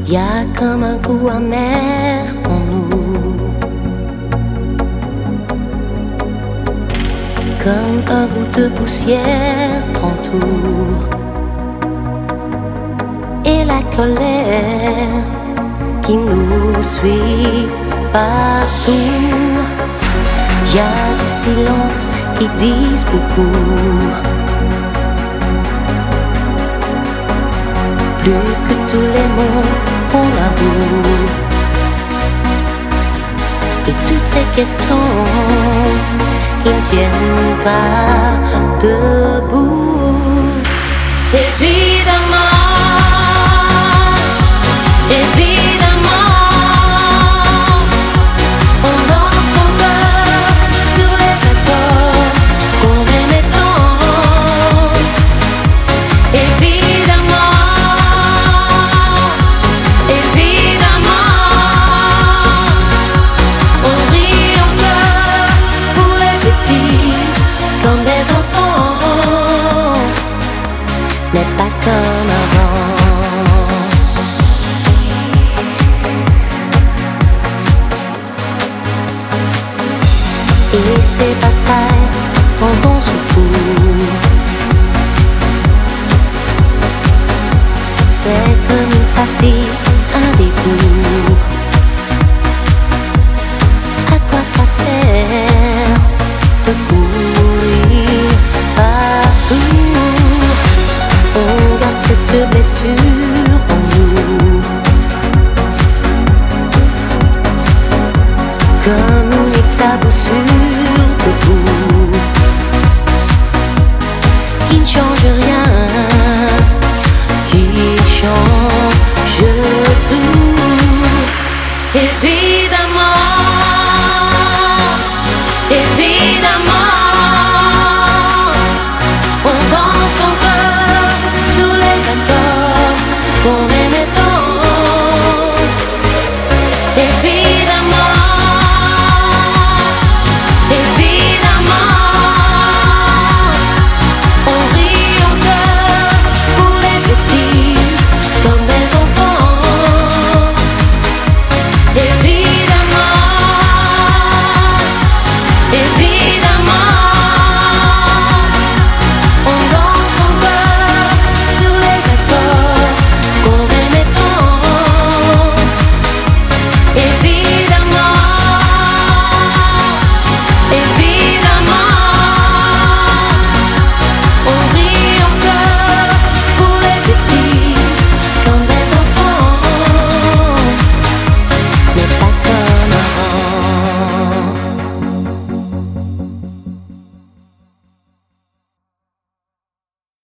Y a comme un goût amer en nous, comme un goût de poussière t'entoure, et la colère qui nous suit partout. Y a des silences qui disent beaucoup, plus que tous les mots qu'on avoue. Et toutes ces questions qui ne tiennent pas debout. Évidemment, évidemment, on danse encore sur les accords qu'on aimait tant. Évidemment, évidemment, on rit encore pour les bêtises comme des enfants, mais pas comme avant. Et ces batailles dont on se fout, c'est comme une fatigue, un dégoût. À quoi ça sert